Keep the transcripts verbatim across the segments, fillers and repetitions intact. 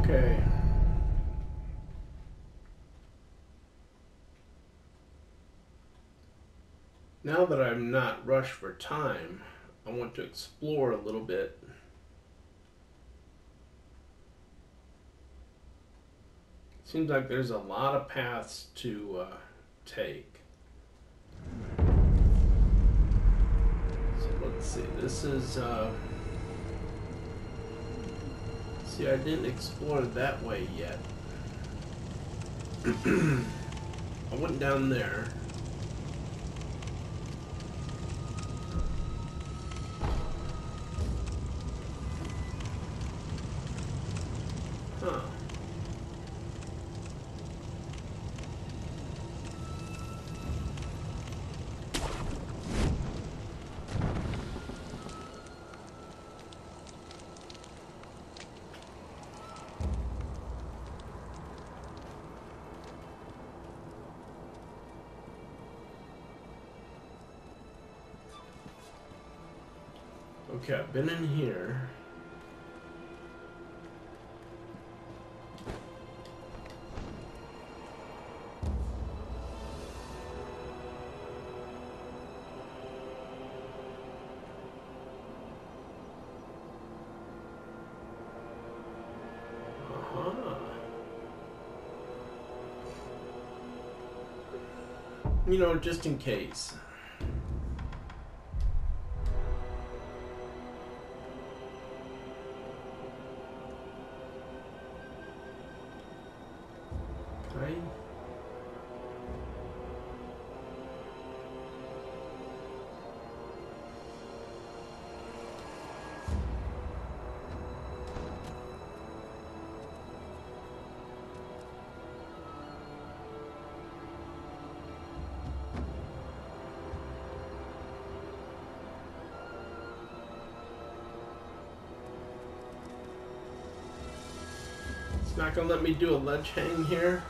Okay. Now that I'm not rushed for time, I want to explore a little bit. Seems like there's a lot of paths to uh, take. So let's see. This is. Uh, see, I didn't explore that way yet. I went down there. Huh. Okay, I've been in here. Uh-huh. You know, just in case. Right? It's not gonna let me do a ledge hang here.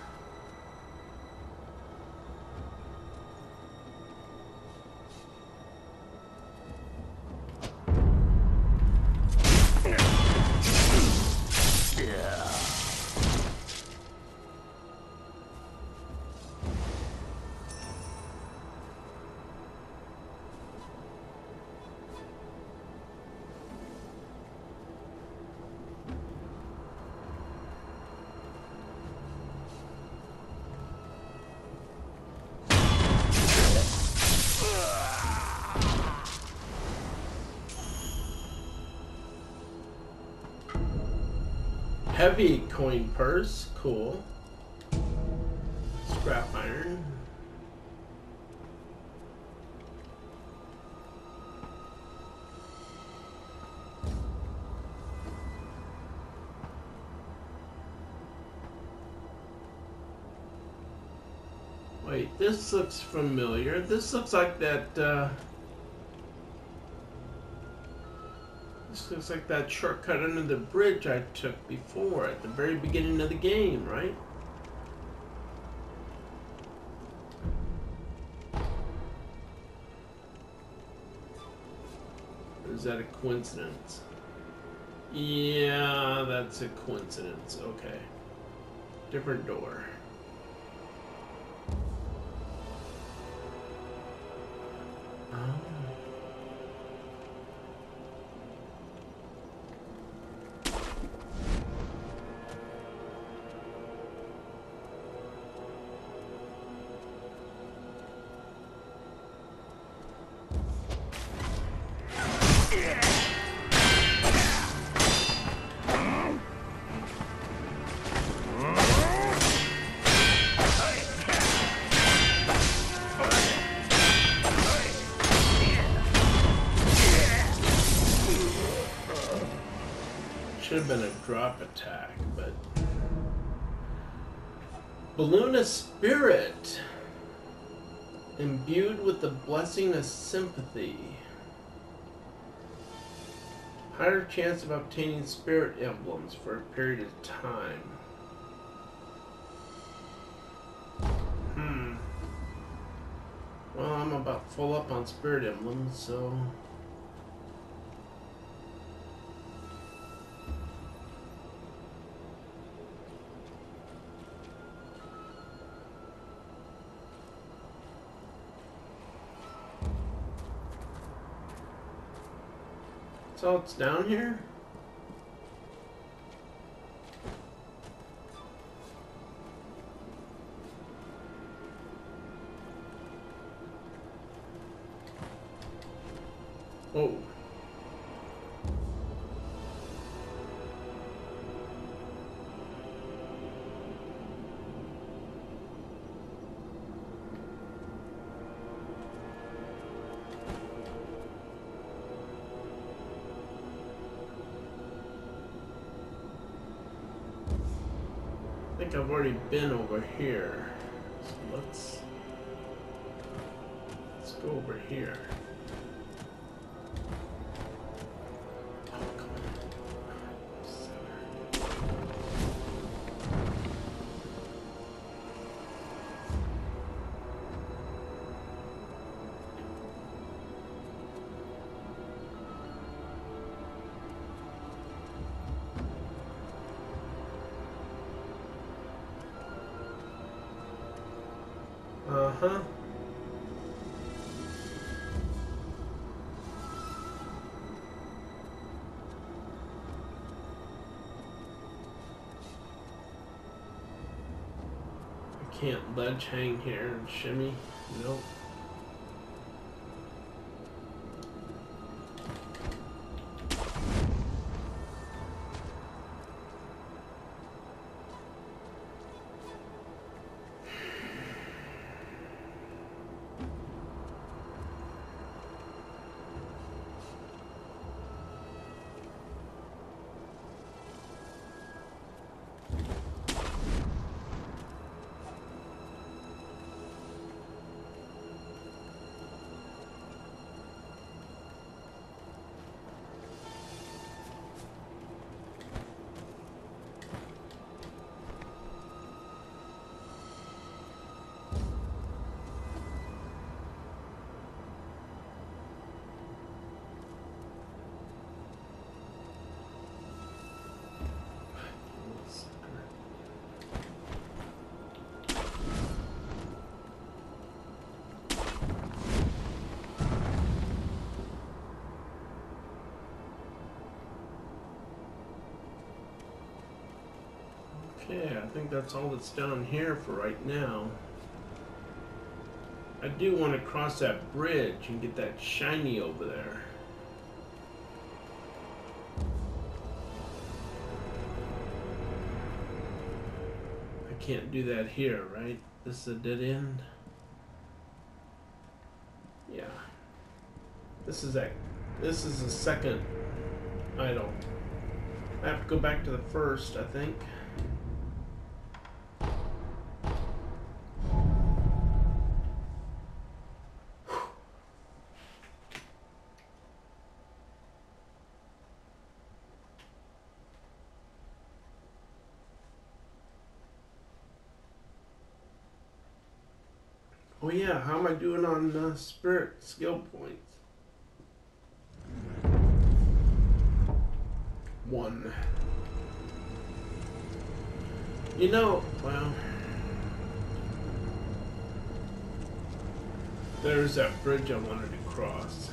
Heavy coin purse, cool. Scrap iron. Wait, this looks familiar. This looks like that, uh... This looks like that shortcut under the bridge I took before at the very beginning of the game, right? Or is that a coincidence? Yeah, that's a coincidence. Okay. Different door. Oh. Should have been a drop attack, but... Balloon Spirit. Imbued with the blessing of sympathy. Higher chance of obtaining spirit emblems for a period of time. Hmm. Well, I'm about full up on spirit emblems, so... That's all it's down here? Oh. I think I've already been over here. So let's let's go over here. Oh, come on. Center. Uh-huh. I can't ledge hang here and shimmy. Nope. Okay, I think that's all that's down here for right now. I do want to cross that bridge and get that shiny over there. I can't do that here, right? This is a dead end? Yeah. This is a, this is the second idol. I have to go back to the first, I think. Oh yeah, how am I doing on uh, spirit skill points? One. You know, well, there's that bridge I wanted to cross.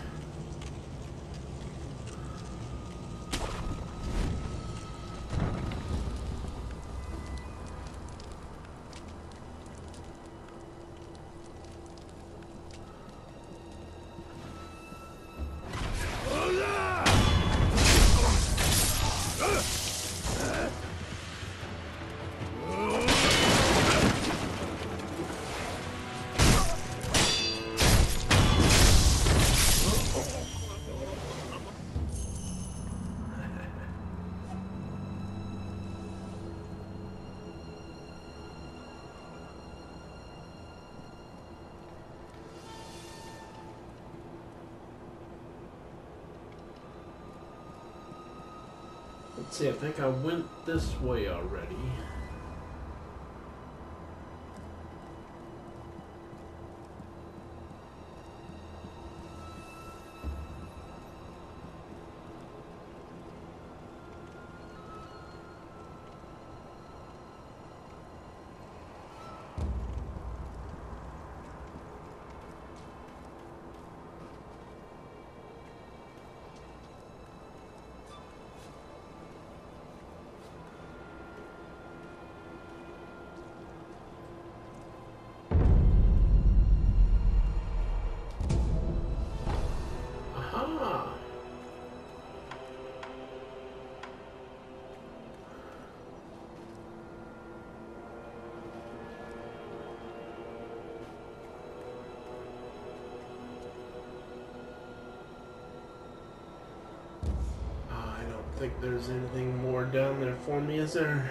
Let's see, I think I went this way already. think there's anything more down there for me, is there?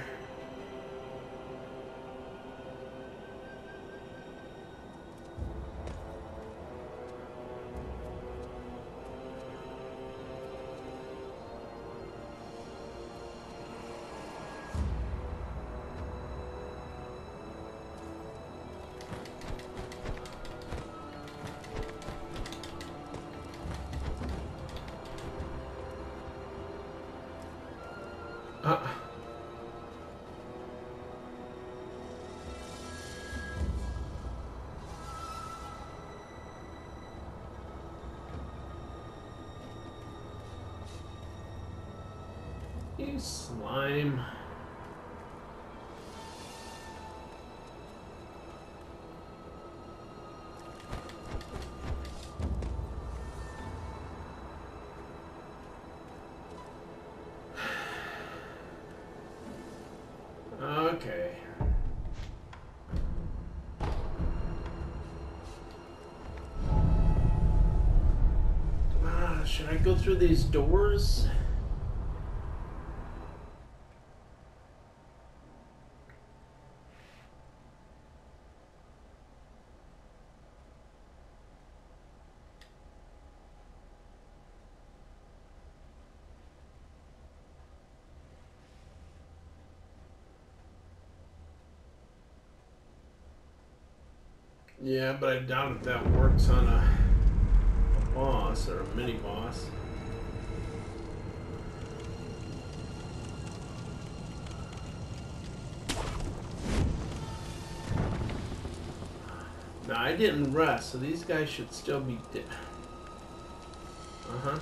Uh. You slime. Okay. Ah, should I go through these doors? Yeah, but I doubt if that works on a, a boss or a mini boss. Now, I didn't rest, so these guys should still be dead. Uh-huh.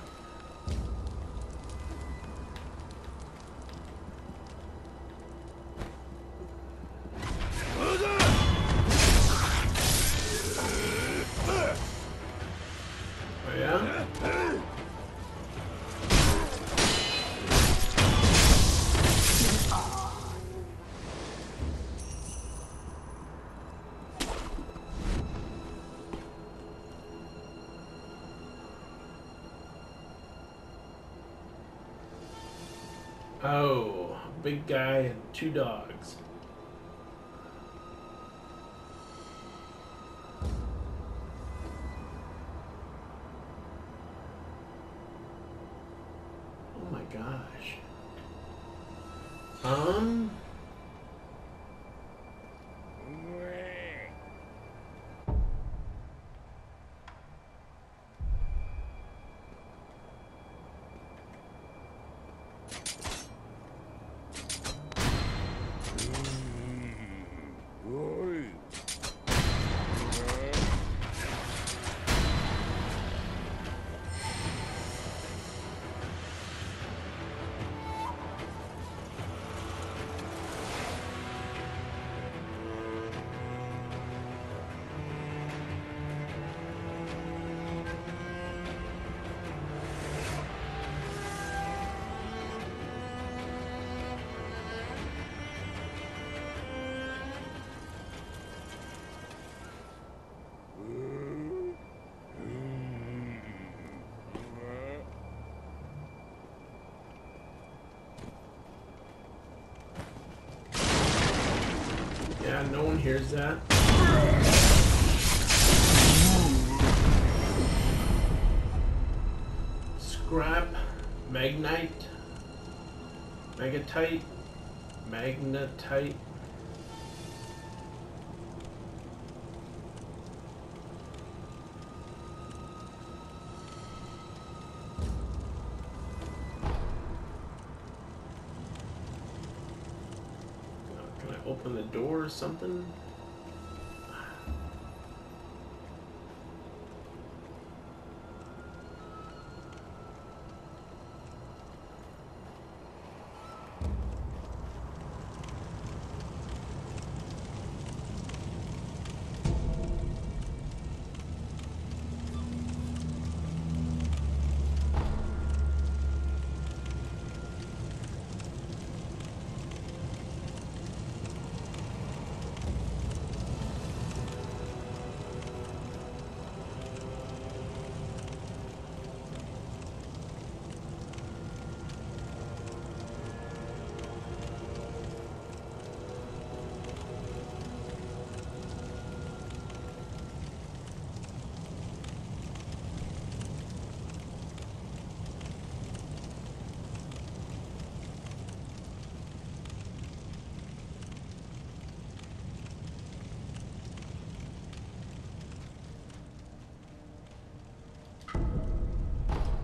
Oh, yeah? Oh, a big guy and two dogs. Oh my gosh. Um... Yeah, no one hears that. Scrap, magnite, magnetite, magnetite. Open the door or something?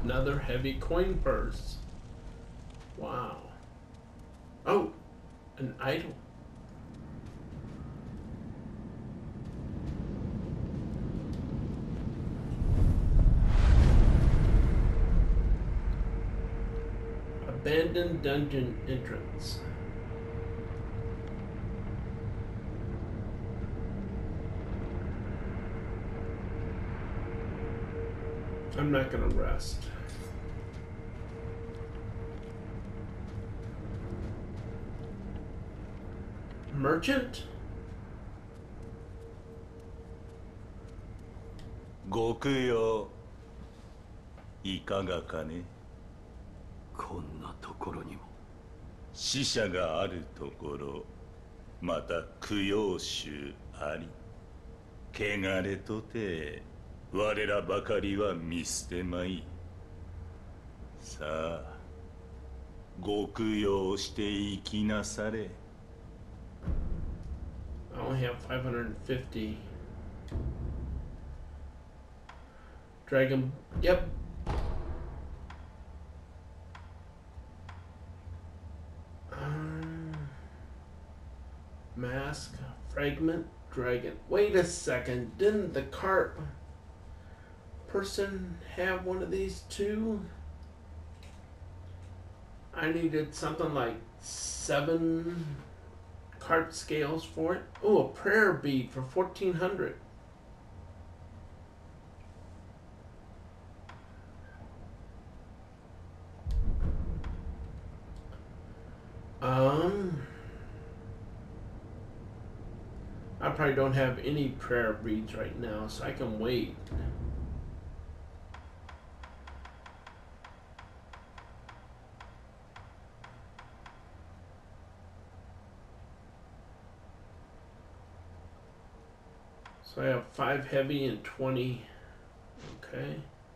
Another heavy coin purse. Wow. Oh, an idol. Abandoned dungeon entrance. I'm not gonna rest. Merchant? ご供養いかがかね。 こんなところにも。 死者があるところ、また供養衆あり。汚れとて我らばかりは見捨てまい。さあ、ご供養していきなされ。 I only have five hundred fifty. Dragon. Yep. Um, mask. Fragment. Dragon. Wait a second. Didn't the carp person have one of these too? I needed something like seven carp scales for it. Oh, a prayer bead for fourteen hundred. Um, I probably don't have any prayer beads right now, so I can wait. So I have five heavy and twenty. Okay.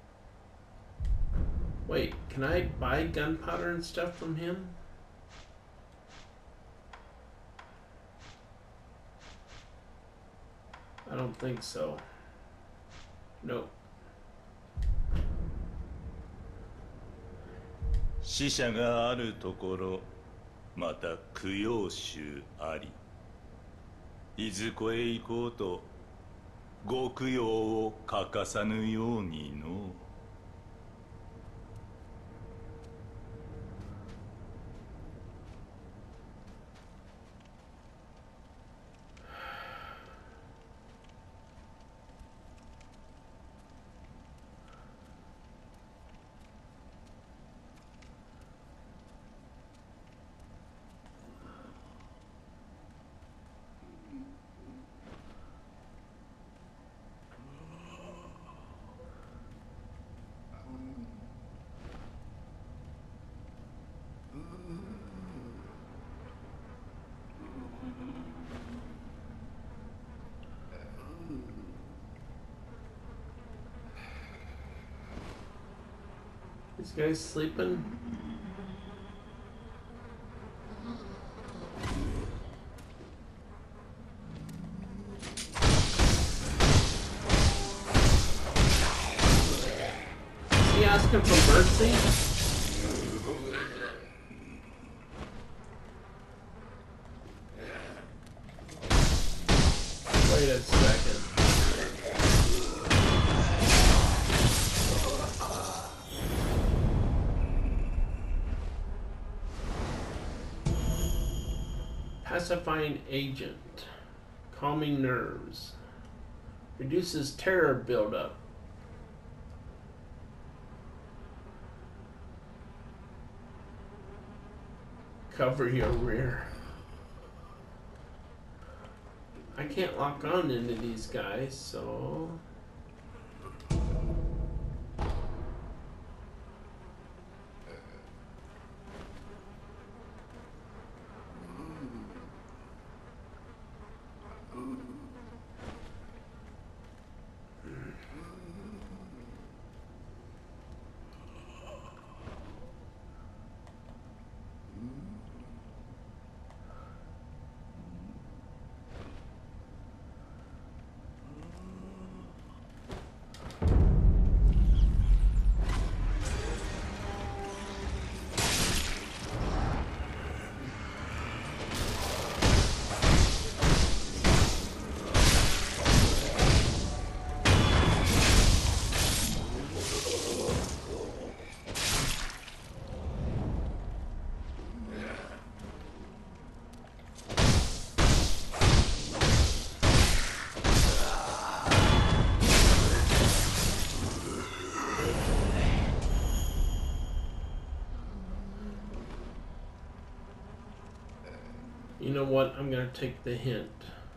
Wait, can I buy gunpowder and stuff from him? I don't think so. Nope. 死者があるところ、また供養衆あり。いずこへ行こうと、ご供養を欠かさぬようにの。 These guys sleeping? Is he asking for mercy? Wait a second. Pacifying agent. Calming nerves. Reduces terror buildup. Cover your rear. I can't lock on into these guys, so... know what? I'm gonna take the hint.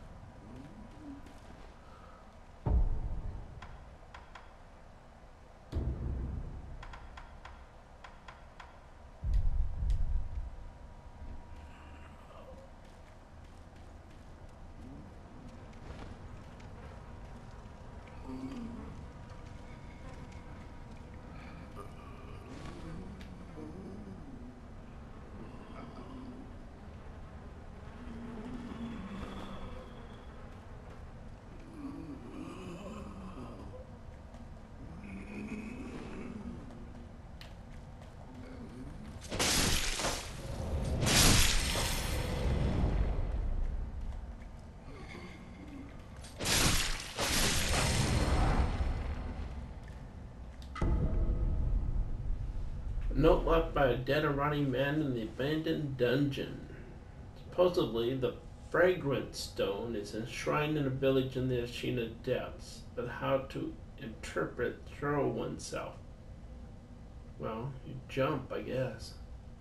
Note left by a dead or rotting man in the abandoned dungeon. Supposedly, the fragrant stone is enshrined in a village in the Ashina depths, but how to interpret throw oneself? Well, you jump, I guess.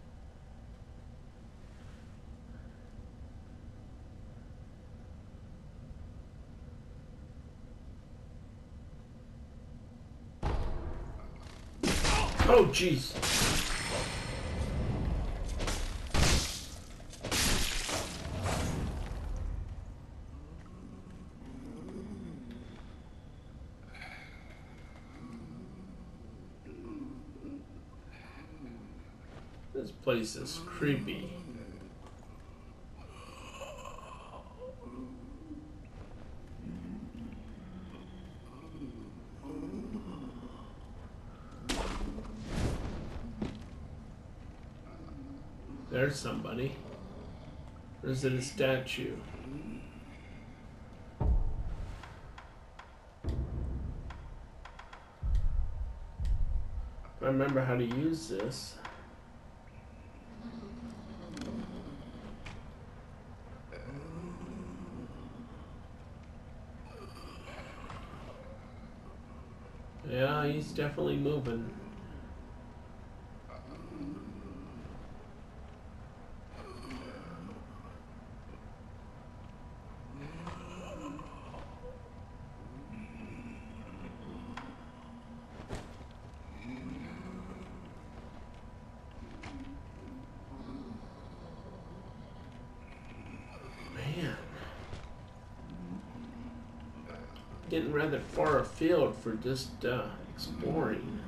Oh, jeez. This place is creepy. There's somebody. Or is it a statue? I remember how to use this. Yeah, he's definitely moving. Getting rather far afield for just uh, exploring.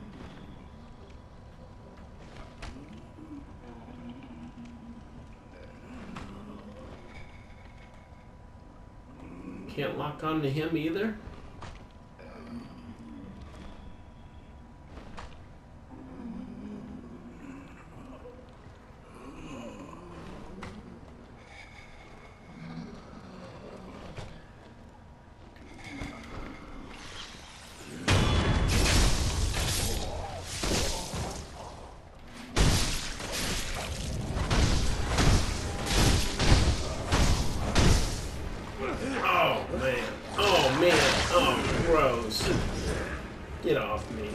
Can't lock on to him either. Get off me.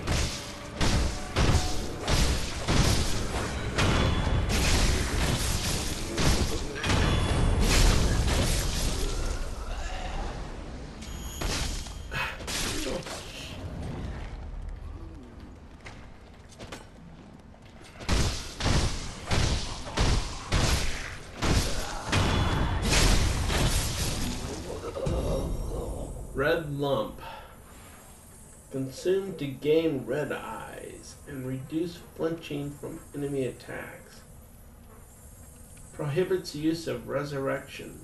Red lump. Consumed to gain red eyes and reduce flinching from enemy attacks. Prohibits use of resurrection.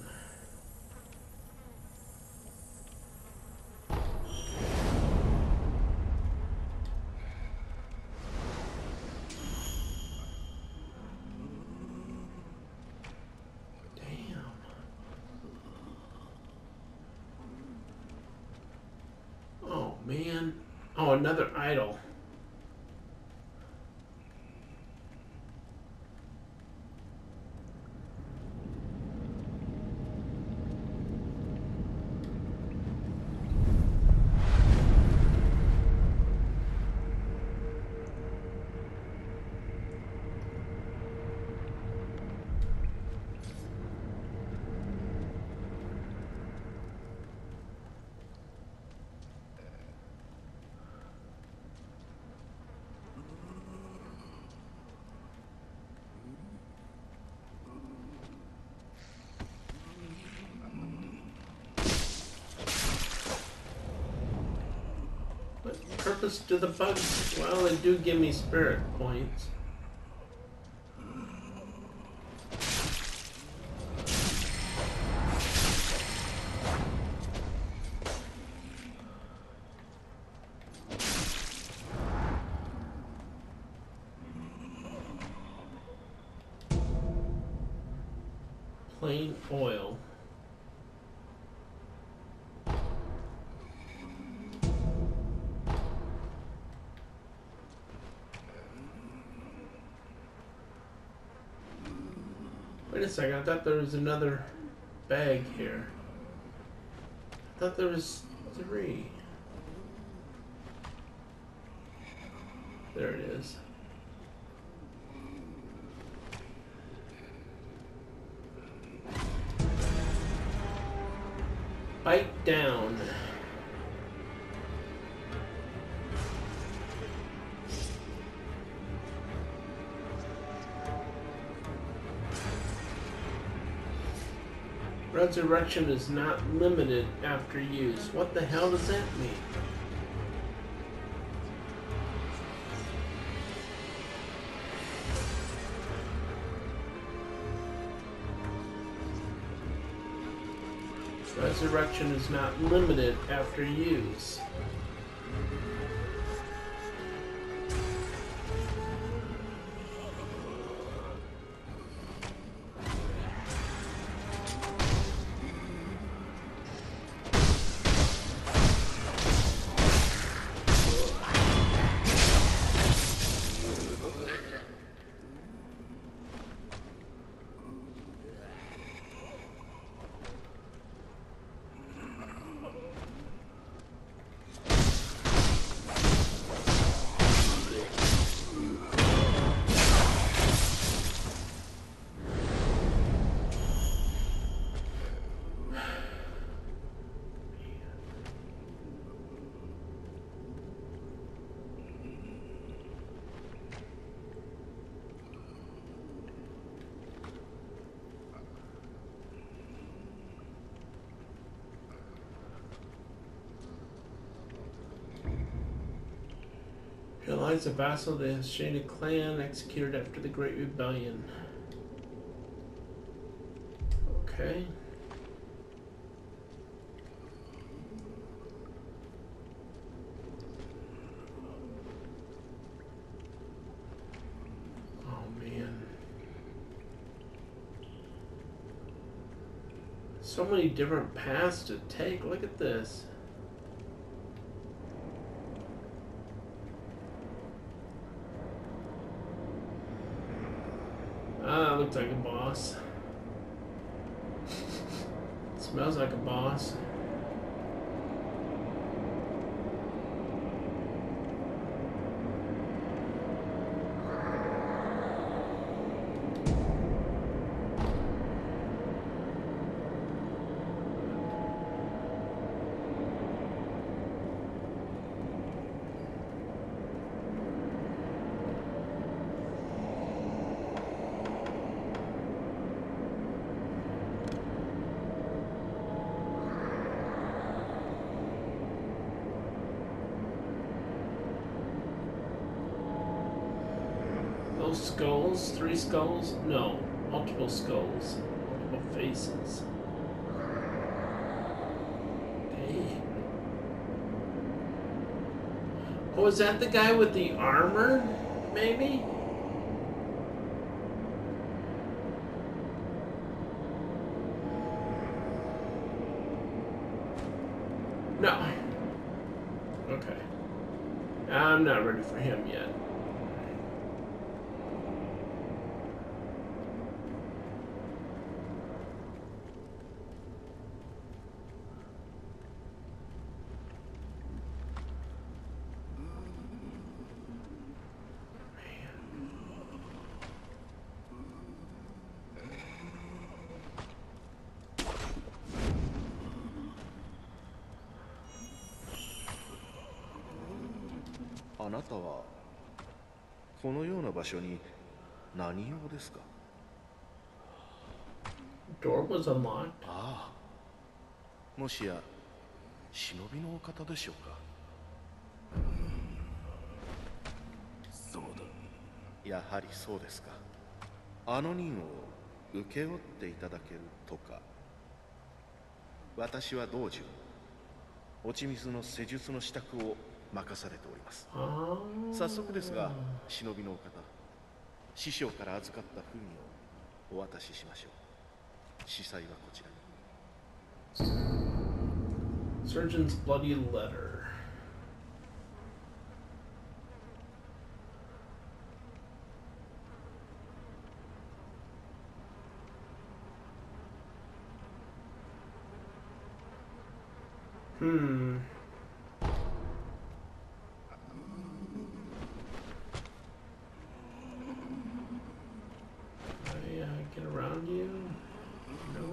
Man. Oh, another idol. purpose do the bugs? Well, they do give me spirit points. Plain oil. Wait a second, I thought there was another bag here. I thought there was three. There it is. Bite down. Resurrection is not limited after use. What the hell does that mean? Resurrection is not limited after use. Eli's a vassal of the Ashina clan, executed after the Great Rebellion. Okay. Oh man. So many different paths to take. Look at this. Ah, looks like a boss. Smells like a boss. Skulls? Three skulls? No. Multiple skulls. Multiple faces. Dang. Oh, is that the guy with the armor? Maybe? No. Okay. I'm not ready for him yet. あなたはこのような場所に何用ですか? Door was unlocked. ああ、もしや忍びのお方でしょうか? やはりそうですか。あの任を請け負っていただけるとか。私は道中落ち水の施術の支度を任されております。早速ですが、忍びのお方、師匠から預かった文をお渡ししましょう。司祭はこちらに。 Surgeon's bloody letter. Hmm. I uh, get around you? No.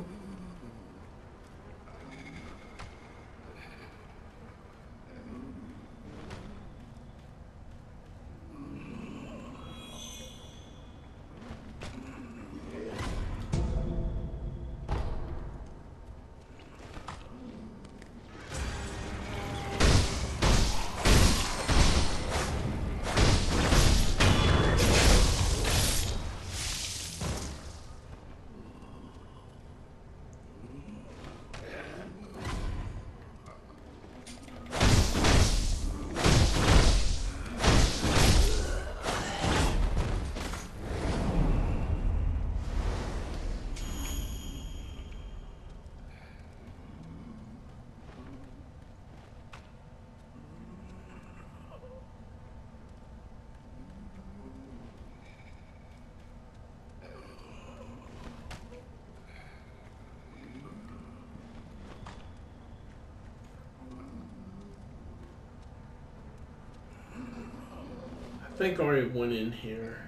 I think I already went in here.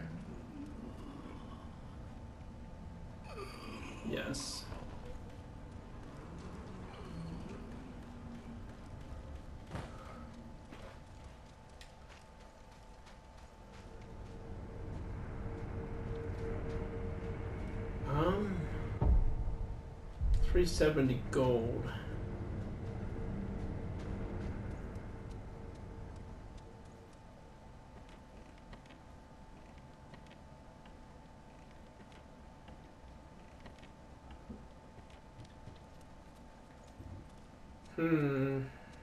Yes. Um, three seventy gold. Hmm.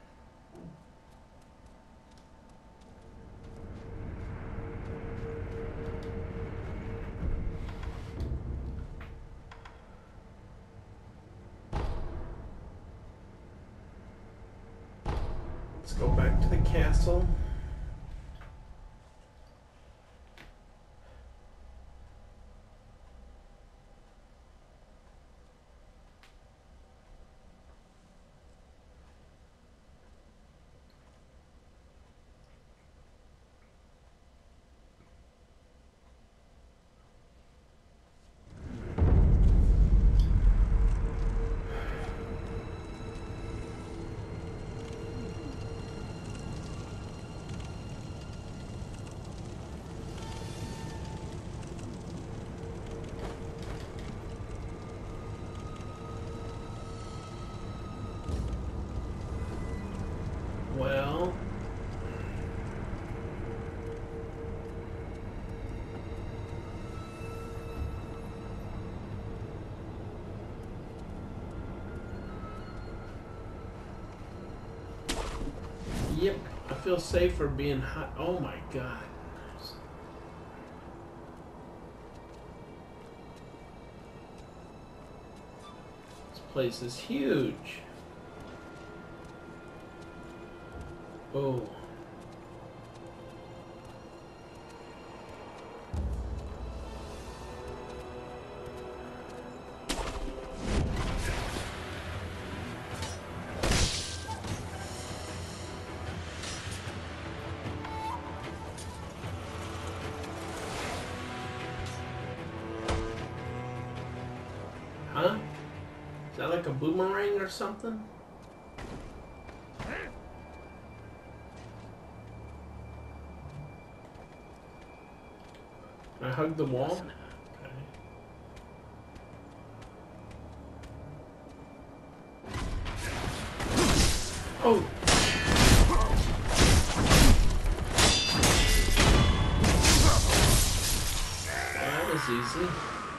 Let's go back to the castle. Well, yep, I feel safer being hot. Oh my God. This place is huge. Oh. Huh? Is that like a boomerang or something? I hug the wall? Okay. Oh! was easy.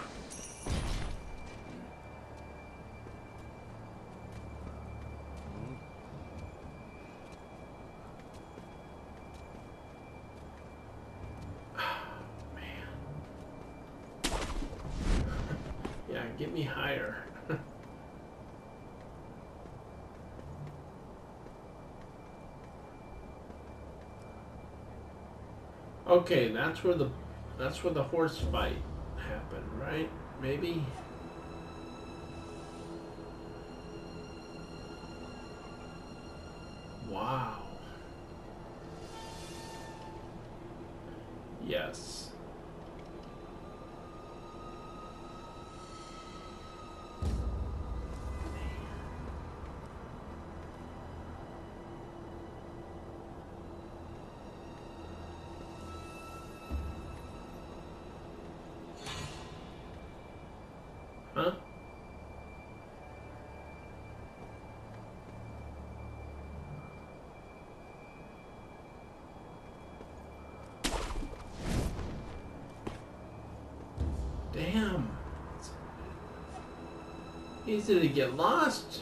Get me higher. Okay, that's where the that's where the horse fight happened, right? Maybe. Wow. Yes. Huh? Damn. It's easy to get lost.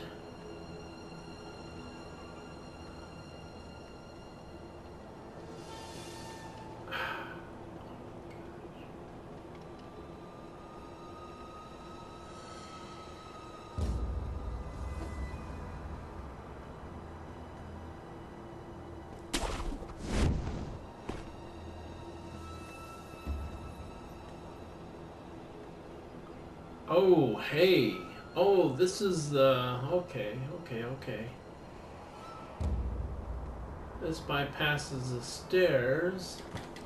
Oh, hey. Oh, this is the... Okay, okay, okay. This bypasses the stairs.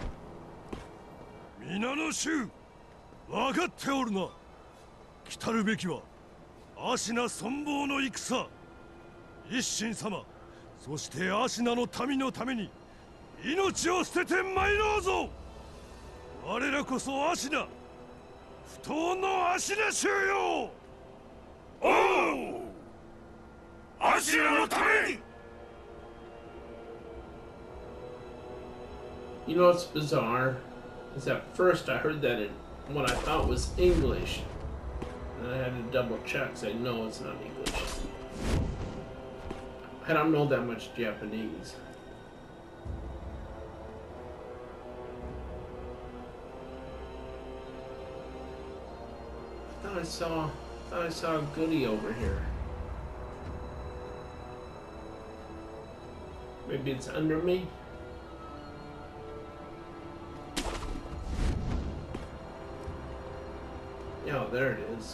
皆の衆、分かっておるな。来たるべきは芦名存亡の戦。一心様、そして芦名の民のために命を捨てて参ろうぞ。我らこそ芦名、不当の芦名衆よ。おう、芦名のために。 You know what's bizarre? Is at first I heard that in what I thought was English. And I had to double check, say no, it's not English. I don't know that much Japanese. I thought I saw, I thought I saw a goodie over here. Maybe it's under me? Yeah, there it is.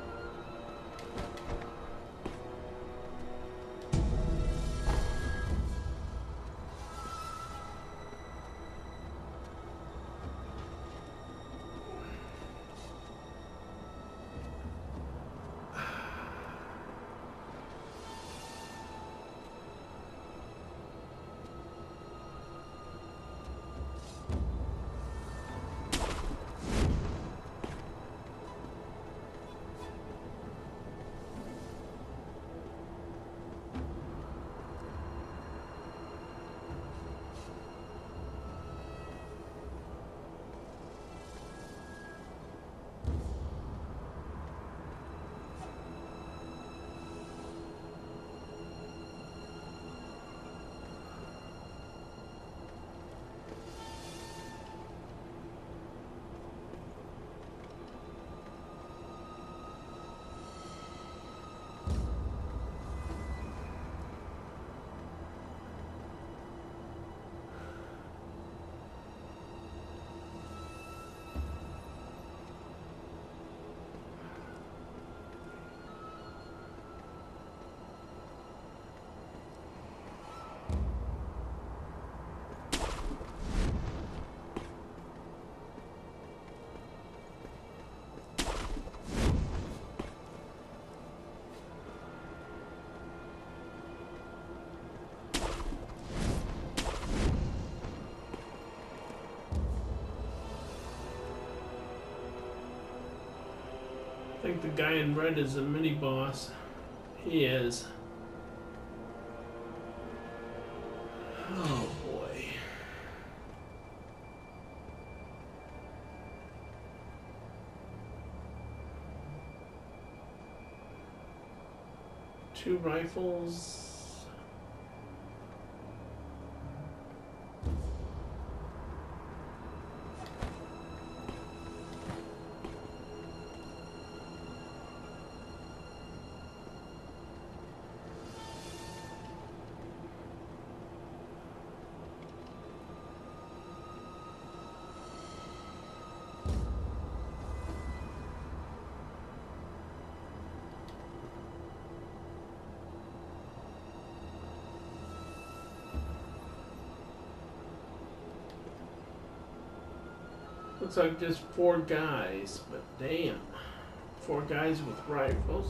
I think the guy in red is a mini boss. He is. Oh boy. two rifles. Looks like just four guys, but damn. Four guys with rifles.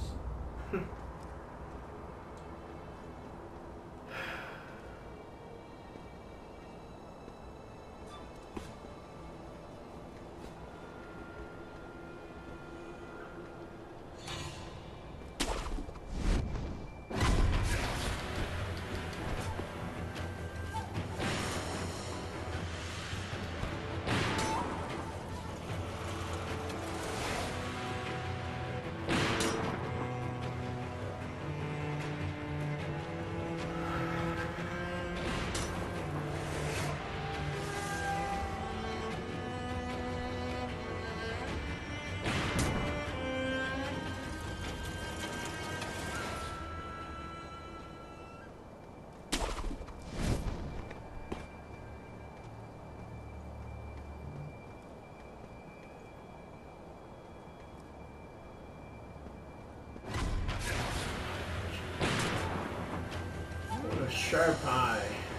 Sharp eye.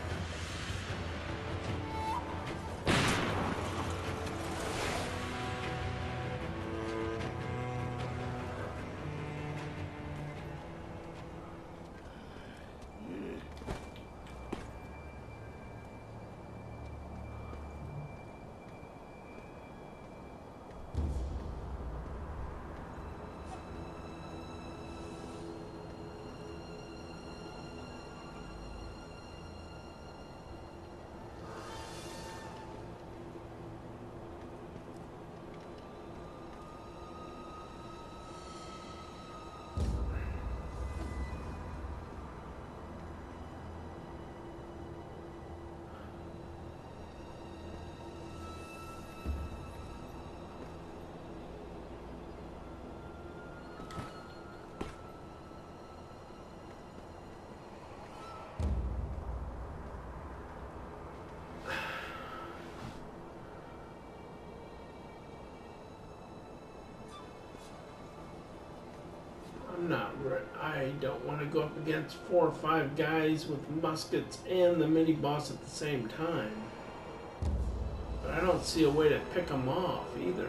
I'm not re- I don't want to go up against four or five guys with muskets and the mini boss at the same time. But I don't see a way to pick them off either.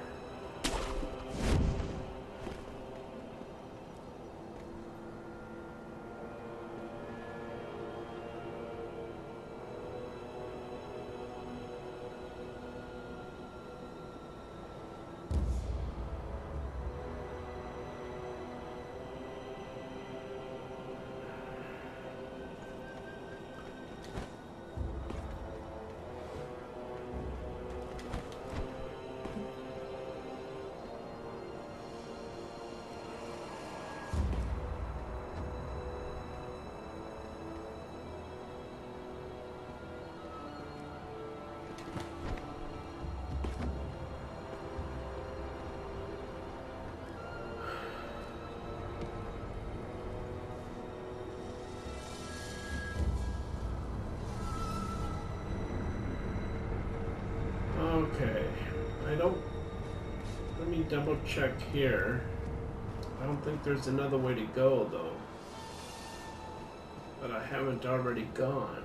Okay, I don't, let me double check here. I don't think there's another way to go though, but I haven't already gone.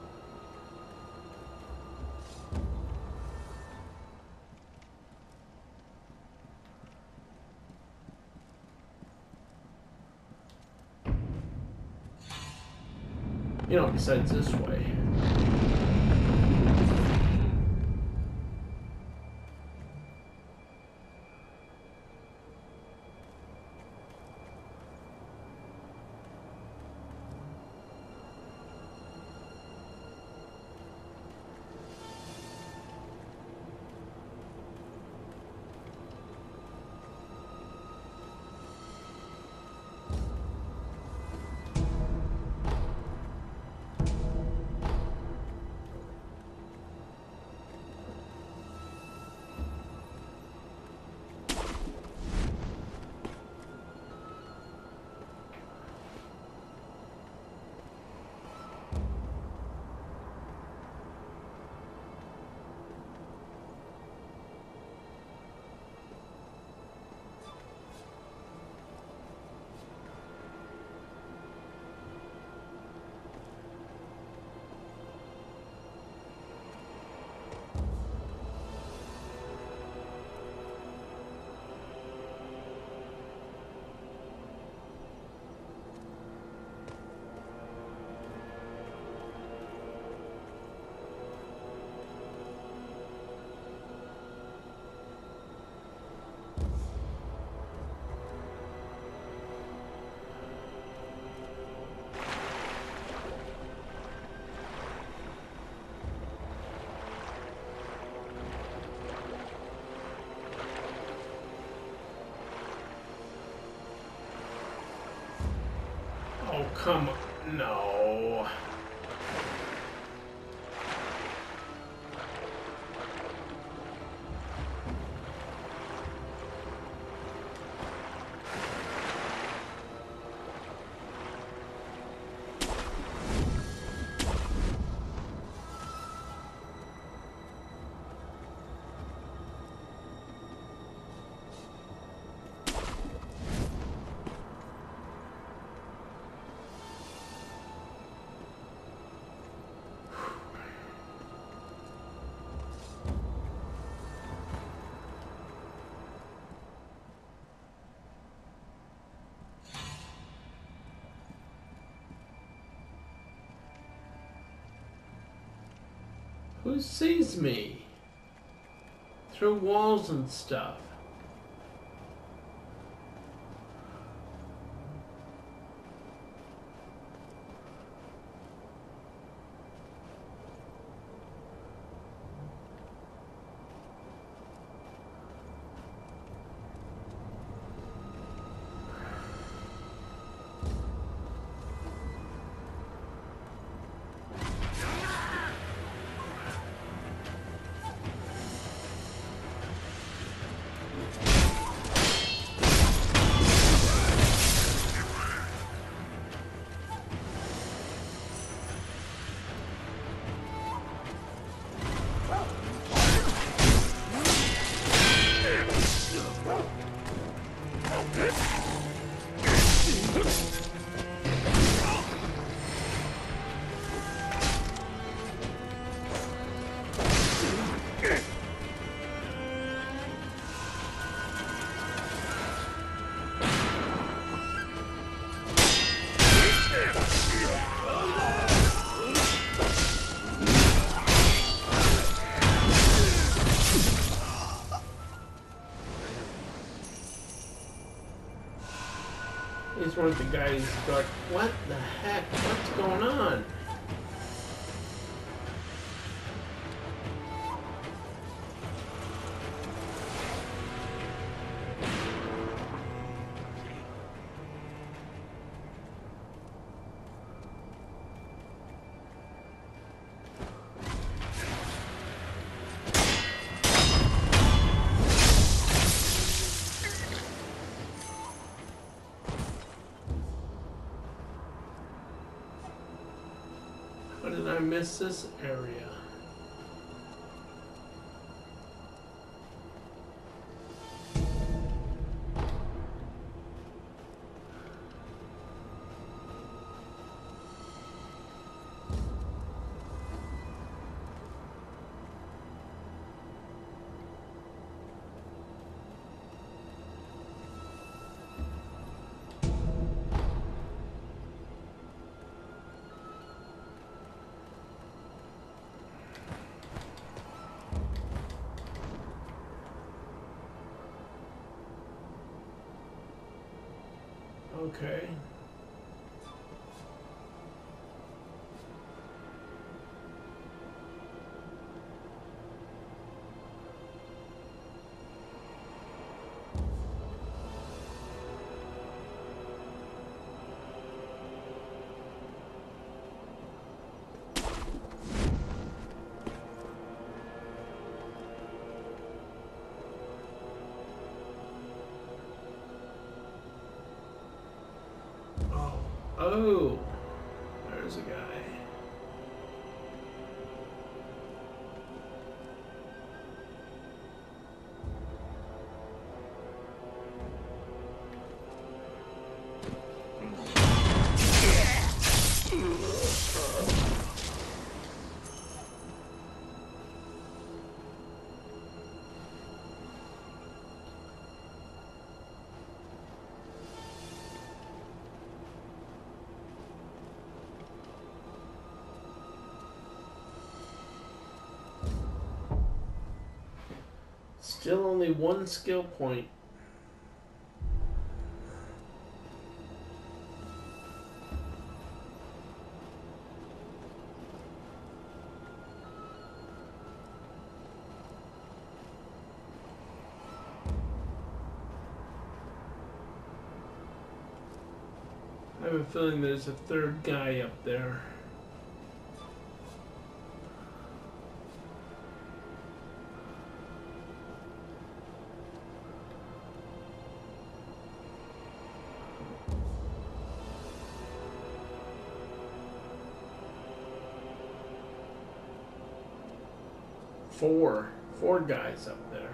You know, besides this way. come on. No. Who sees me? Through walls and stuff. He's one of the guys like, what the heck? What's going on? How did I miss this area? Okay. Oh, there's a guy. Still only one skill point. I have a feeling there's a third guy up there. Four. Four guys up there.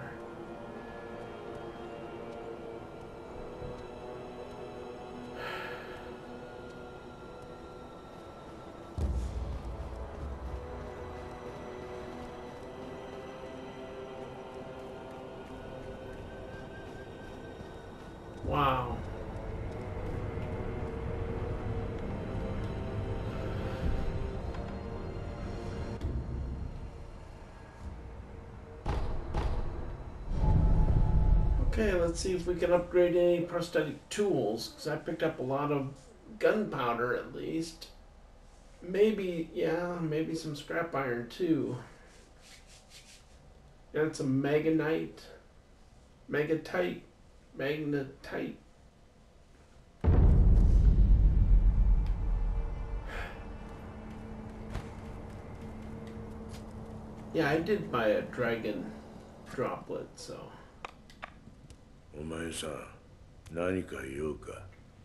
Wow. Okay, let's see if we can upgrade any prosthetic tools, because I picked up a lot of gunpowder at least. Maybe, yeah, maybe some scrap iron too. Got some magnetite, magnetite, magnetite. Yeah, I did buy a dragon droplet, so. お前さん、何か言うか?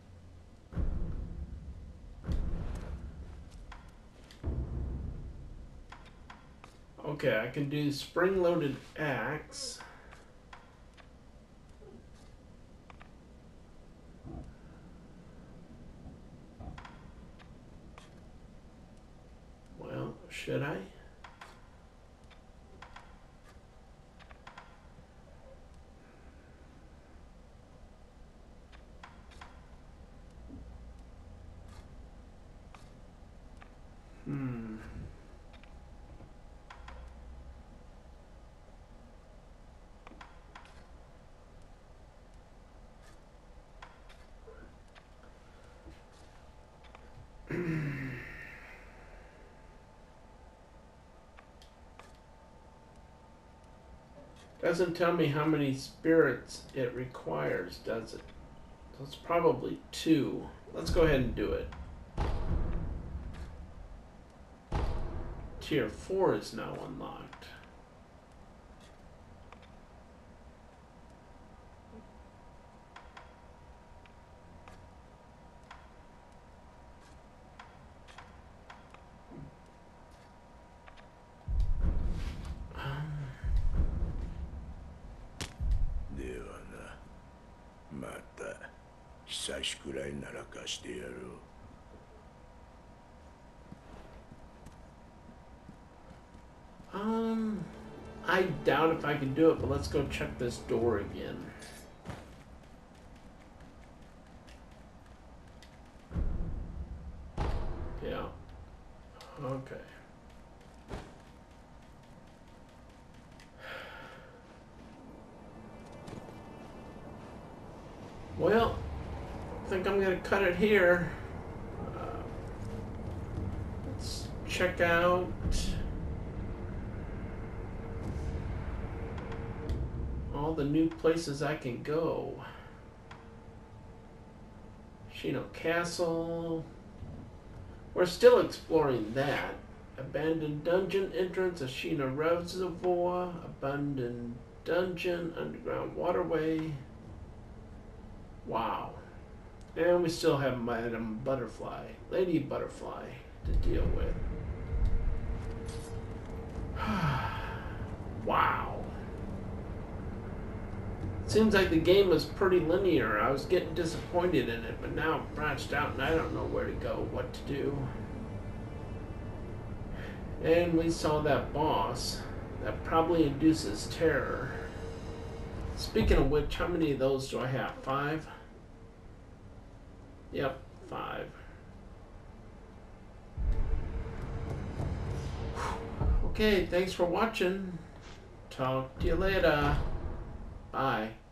Okay, I can do spring-loaded axe. Well, should I? Hmm. Doesn't tell me how many spirits it requires, does it? So it's probably two. Let's go ahead and do it. Tier four is now unlocked. Um, I doubt if I can do it, but let's go check this door again. Yeah. Okay. Well, I think I'm gonna cut it here. Uh, let's check out all the new places I can go. Shino Castle. We're still exploring that. Abandoned dungeon entrance, Ashina Reservoir, abandoned dungeon, underground waterway. Wow. And we still have Madam Butterfly, Lady Butterfly, to deal with. Wow. Seems like the game was pretty linear. I was getting disappointed in it, but now I'm branched out and I don't know where to go, what to do. And we saw that boss. That probably induces terror. Speaking of which, how many of those do I have? Five? Yep, five. Okay, thanks for watching. Talk to you later. Bye.